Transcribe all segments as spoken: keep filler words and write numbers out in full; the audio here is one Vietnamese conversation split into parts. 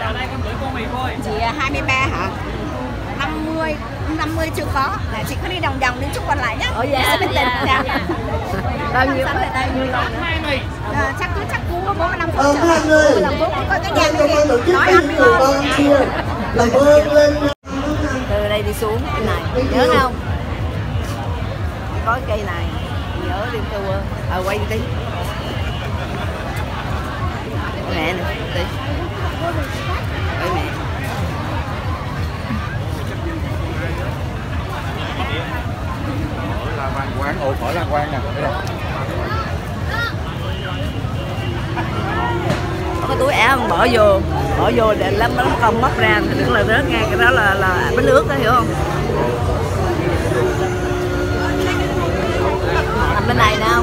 Chị hai mươi ba hả? năm mươi, năm mươi chưa có. Là chị cứ đi vòng vòng đến chút còn lại nhá. Ồ dạ, dạ, dạ, dạ. Bao nhiêu? À, chắc cứ chắc cú có bốn mươi lăm phút chờ. Là bốn coi cái nhà này nói ăn đi. Từ đây đi xuống cái này, nhớ không? Có cái cây này, nhớ đi tôi à, quay đi tí. Mẹ nè, tí. Ôi mẹ. La Văn quán, ồ khỏi La Quan nè. Có túi áo không bỏ vô, bỏ vô để lắm nó không móc ra, đừng là rớt ngay cái đó là là bánh nước đó, hiểu không? Làm bên này nào.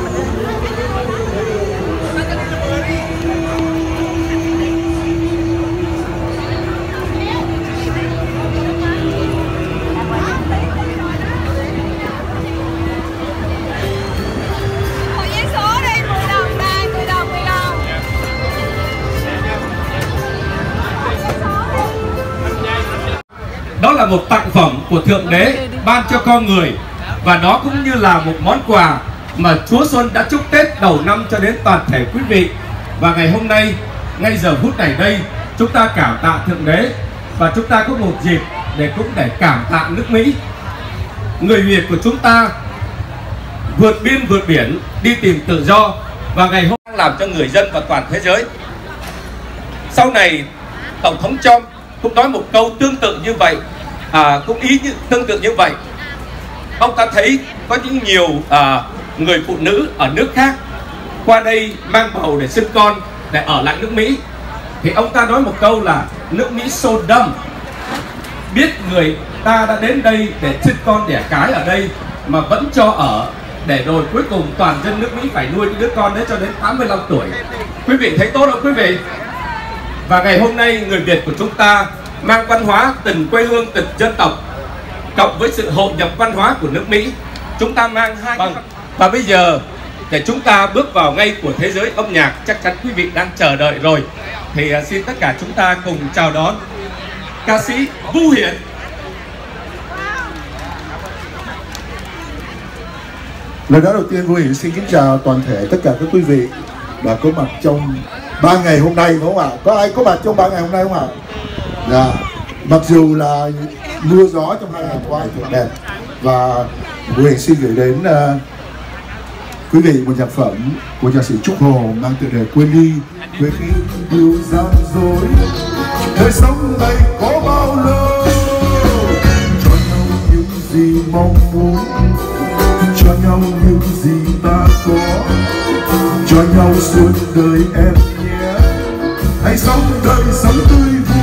Đó là một tặng phẩm của Thượng Đế ban cho con người, và đó cũng như là một món quà mà Chúa Xuân đã chúc Tết đầu năm cho đến toàn thể quý vị. Và ngày hôm nay, ngay giờ phút này đây, chúng ta cảm tạ Thượng Đế, và chúng ta có một dịp để cũng để cảm tạ nước Mỹ. Người Việt của chúng ta vượt biên vượt biển đi tìm tự do, và ngày hôm nay làm cho người dân và toàn thế giới. Sau này Tổng thống Trump cũng nói một câu tương tự như vậy, à, cũng ý như, tương tự như vậy. Ông ta thấy có những nhiều à, người phụ nữ ở nước khác qua đây mang bầu để sinh con, để ở lại nước Mỹ, thì ông ta nói một câu là nước Mỹ so dumb, biết người ta đã đến đây để sinh con đẻ cái ở đây mà vẫn cho ở, để rồi cuối cùng toàn dân nước Mỹ phải nuôi cái đứa con đấy cho đến tám mươi lăm tuổi. Quý vị thấy tốt không quý vị? Và ngày hôm nay người Việt của chúng ta mang văn hóa tình quê hương, tình dân tộc, cộng với sự hội nhập văn hóa của nước Mỹ, chúng ta mang hai. Vâng. Và bây giờ để chúng ta bước vào ngay của thế giới âm nhạc, chắc chắn quý vị đang chờ đợi rồi, thì xin tất cả chúng ta cùng chào đón ca sĩ Vu Hiển. Lời nói đầu tiên, Vu Hiển xin kính chào toàn thể tất cả các quý vị đã có mặt trong ba ngày hôm nay, đúng không ạ? Có ai có mặt trong ba ngày hôm nay không ạ? Dạ. Mặc dù là mưa gió trong hai ngày qua thật đẹp, và Vu Hiển xin gửi đến uh, quý vị một nhạc phẩm của nhạc sĩ Trúc Hồ mang tựa đề Quên Đi. Quên đi điều gian dối, đời sống này có bao lâu, cho nhau những gì mong muốn, cho nhau những gì ta có, cho nhau suốt đời em nhé. Hãy sống đời sống tươi vui.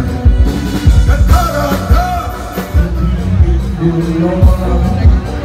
Đừng lo lắng,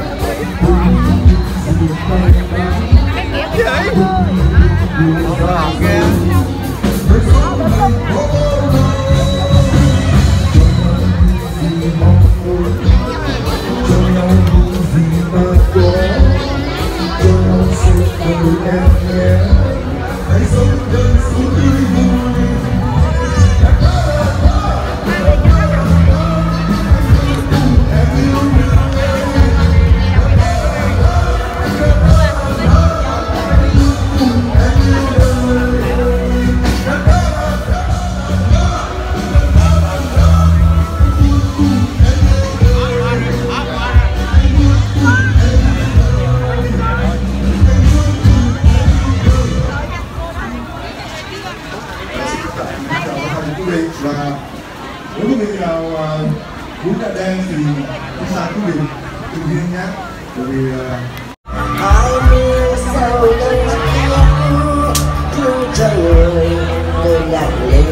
và nếu quý vị nào muốn đã đen thì chúng ta quý vị tự nhiên nhé, bởi vì ai như sao đây thương cho người người lặng lên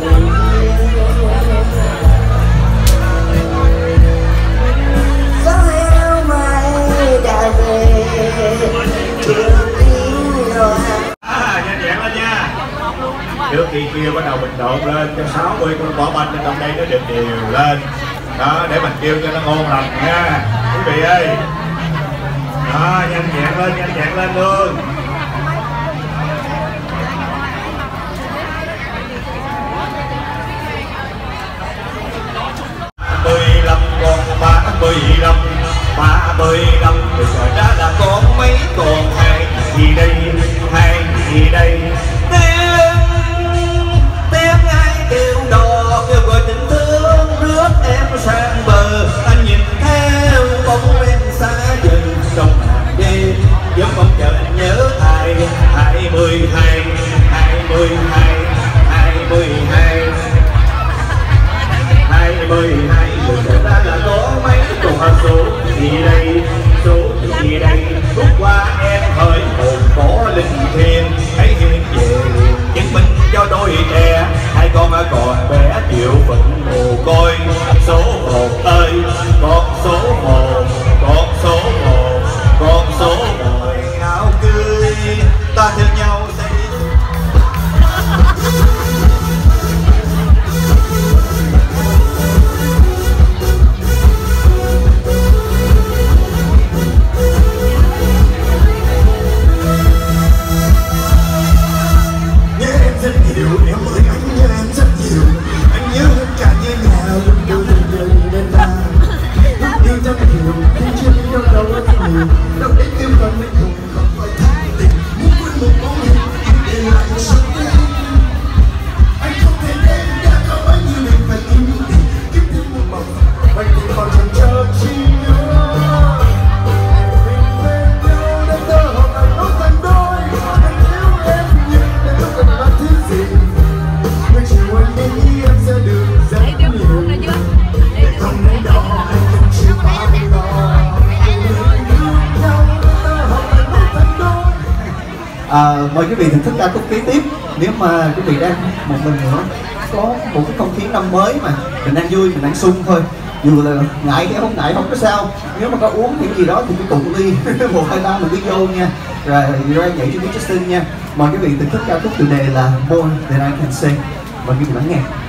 gió heo mai đã về trường tiếng rồi. À, nhanh nhẹn lên nha. Trước khi kia bắt đầu mình độn lên cho sáu mươi con quả banh ở trong đây nó được đều lên đó, để mình kêu cho nó ngon lành nha quý vị ơi. Đó, nhanh nhẹn lên, nhanh nhẹn lên luôn. mươi năm, ba mươi năm bây giờ đã là con mấy còn hai gì đây, hai gì đây. Tiếng tiếng ai kêu đò kêu gọi tình thương rước em sang bờ. Anh nhìn theo bóng em xa dần trong hàng đêm, vẫn mong chờ anh nhớ ai. Hai mươi hai, hai mươi hai, hai mươi hai, hai mươi hai bây giờ ta là có mấy còn hạt số gì đây, số gì đây. Lúc qua em hơi hồn có linh thiêng, hãy hiện về liền chứng minh cho đôi trẻ. Hai con còn bé chịu phận mồ côi. Số một ơi, con số một, con số một, con số một. Áo cưới ta theo nhau sẽ À, mời quý vị thưởng thức ca khúc kế tiếp. Nếu mà quý vị đang một mình nữa, có một cái không khí năm mới mà mình đang vui, mình đang sung thôi. Dù là ngại hay không ngại không có sao. Nếu mà có uống những gì đó thì cứ tụng ly một hai ba mình đi vô nha. Rồi rồi nhảy cho Justin nha. Mời quý vị thưởng thức ca khúc chủ đề là More Than I Can Say. Mời quý vị lắng nghe.